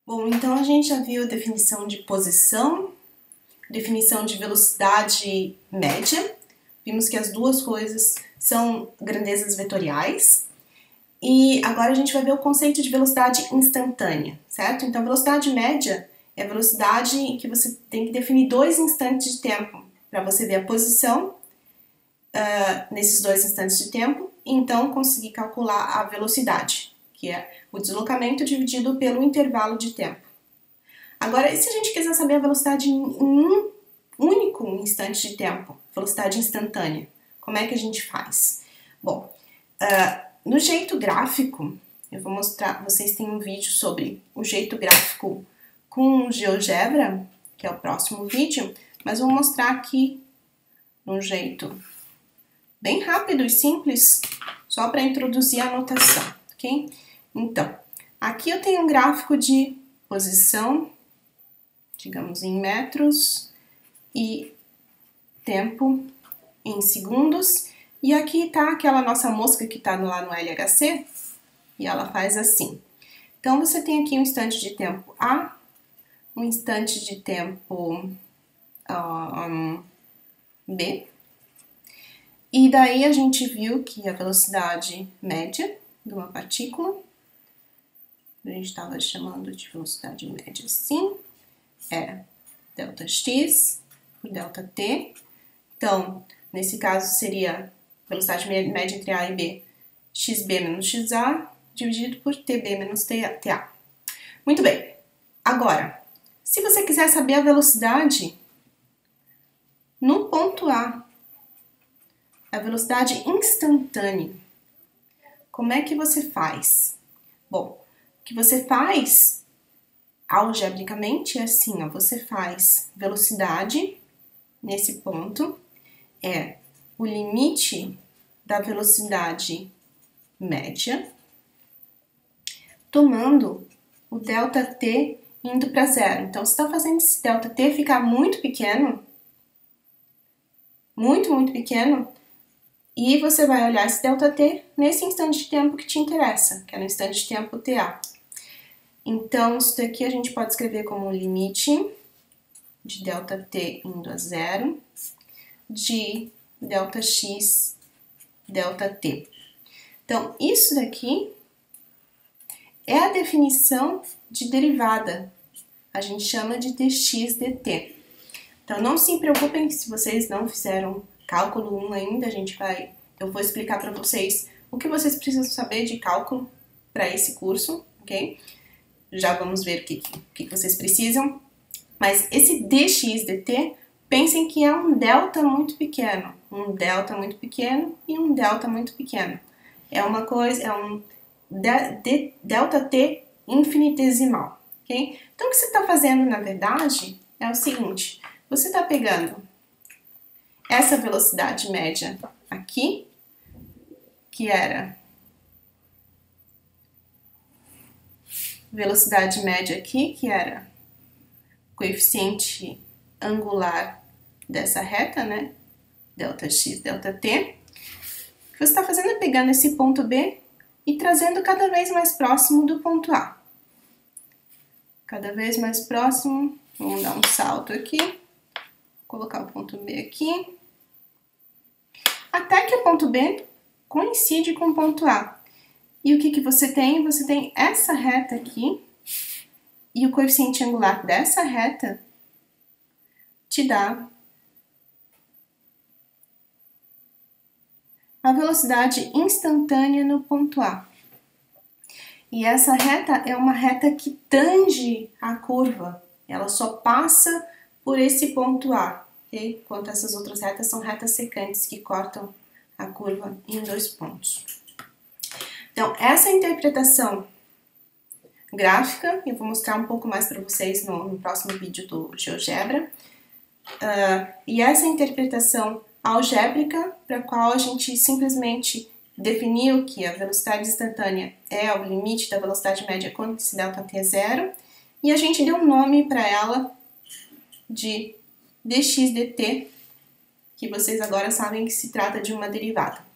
Bom, então a gente já viu a definição de posição, definição de velocidade média. Vimos que as duas coisas são grandezas vetoriais. E agora a gente vai ver o conceito de velocidade instantânea, certo? Então, velocidade média é a velocidade em que você tem que definir 2 instantes de tempo para você ver a posição nesses 2 instantes de tempo e então conseguir calcular a velocidade, que é o deslocamento dividido pelo intervalo de tempo. Agora, e se a gente quiser saber a velocidade em um único instante de tempo, velocidade instantânea, como é que a gente faz? Bom, no jeito gráfico, eu vou mostrar, vocês têm um vídeo sobre o jeito gráfico com GeoGebra, que é o próximo vídeo, mas vou mostrar aqui um jeito bem rápido e simples, só para introduzir a notação, ok? Então, aqui eu tenho um gráfico de posição, digamos em metros, e tempo em segundos, e aqui está aquela nossa mosca que está lá no LHC, e ela faz assim. Então, você tem aqui um instante de tempo A, um instante de tempo B, e daí a gente viu que a velocidade média de uma partícula, a gente estava chamando de velocidade média assim, é ΔX por ΔT. Então, nesse caso seria velocidade média entre A e B, xb menos xa, dividido por tb menos ta. Muito bem. Agora, se você quiser saber a velocidade no ponto A velocidade instantânea, como é que você faz? Bom, o que você faz algebricamente é assim, ó, você faz velocidade nesse ponto, é o limite da velocidade média, tomando o ΔT indo para zero. Então, você está fazendo esse ΔT ficar muito pequeno, muito pequeno, e você vai olhar esse ΔT nesse instante de tempo que te interessa, que é no instante de tempo TA. Então, isso daqui a gente pode escrever como o limite de ΔT indo a zero de ΔX ΔT. Então, isso daqui é a definição de derivada. A gente chama de dx dt. Então, não se preocupem se vocês não fizeram cálculo 1 ainda, eu vou explicar para vocês o que vocês precisam saber de cálculo para esse curso, ok? Já vamos ver o que vocês precisam. Mas esse dx dt, pensem que é um delta muito pequeno. Um delta muito pequeno e um delta muito pequeno. É uma coisa, é um delta t infinitesimal, ok? Então, o que você está fazendo, na verdade, é o seguinte. Você está pegando essa velocidade média aqui, que era velocidade média aqui, que era o coeficiente angular dessa reta, né? ΔX, ΔT. O que você está fazendo é pegando esse ponto B e trazendo cada vez mais próximo do ponto A. Cada vez mais próximo, vamos dar um salto aqui, colocar o ponto B aqui, até que o ponto B coincide com o ponto A. E o que você tem? Você tem essa reta aqui, e o coeficiente angular dessa reta te dá a velocidade instantânea no ponto A. E essa reta é uma reta que tange a curva, ela só passa por esse ponto A, ok? Enquanto essas outras retas são retas secantes que cortam a curva em 2 pontos. Então, essa interpretação gráfica, eu vou mostrar um pouco mais para vocês no próximo vídeo do GeoGebra, e essa interpretação algébrica, para a qual a gente simplesmente definiu que a velocidade instantânea é o limite da velocidade média quando esse ΔT é zero, e a gente deu um nome para ela de dx dt, que vocês agora sabem que se trata de uma derivada.